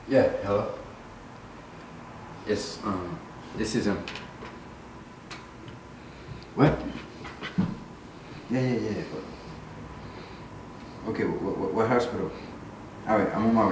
Yeah, hello? Yes, this is him. What? Yeah. Okay, what hospital? Alright, I'm on my way.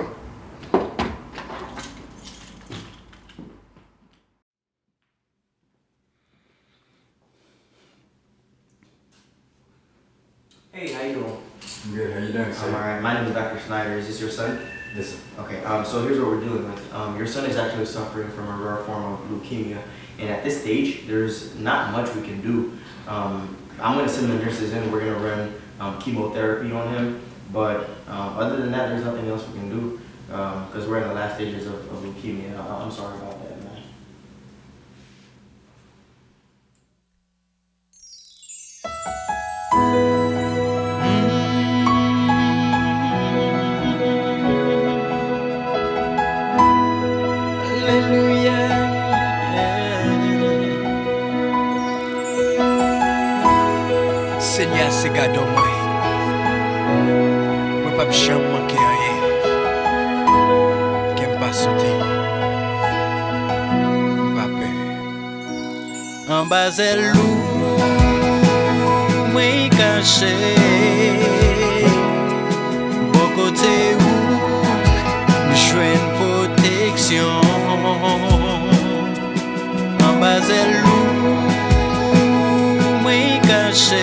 Hey, how you doing? I'm good, how you doing, sir? I'm alright. My name is Dr. Schneider. Is this your son? Yes, sir. Okay, so here's what we're dealing with. Your son is actually suffering from a rare form of leukemia, and at this stage, there's not much we can do. I'm going to send the nurses in. We're going to run chemotherapy on him, but other than that, there's nothing else we can do because we're in the last stages of leukemia. I'm sorry about that, man. Seigneur, c'est gado moi. Moi pas jamais manquer rien. Qu'aime pas sauter. Pas peur. En bas elle loue, moi caché. Bon côté où je une protection. En bas elle loue, moi caché.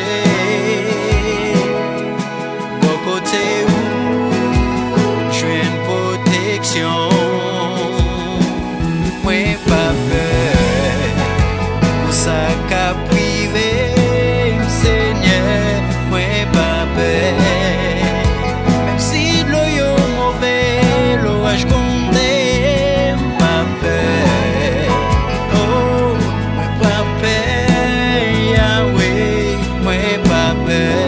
Moi pas peur pour ça qu'a privé Seigneur, moi pas peur même si l'eau est mauvais, l'orage condamne, pas peur. Oh, moi pas peur, Yahweh, moi pas peur.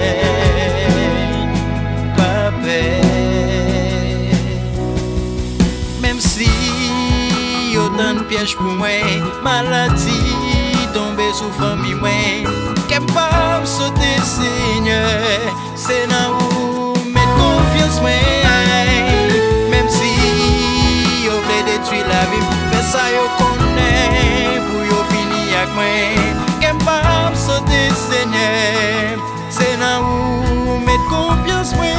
Autant de pièges pour moi, maladie tombée sous famille moi, capable sauter Seigneur, c'est là où mettre confiance moi, même si on veut détruire la vie, mais ça yo connaît pour yo finir avec moi, capable sauter Seigneur, c'est là où mettre confiance moi.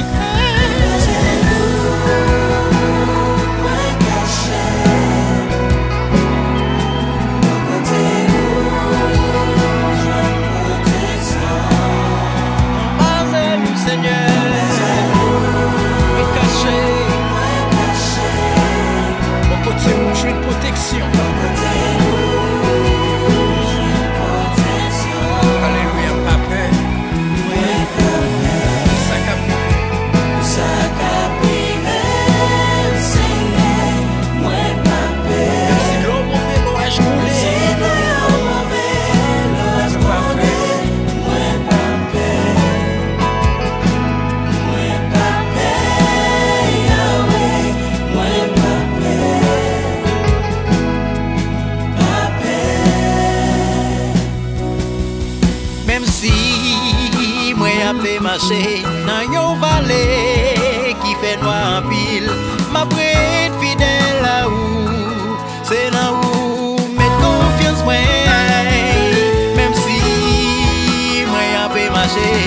Même si moi après marcher dans une vallée qui fait noir en pile, ma prête fidèle là où c'est là où mettre confiance moi. Même si moi après marcher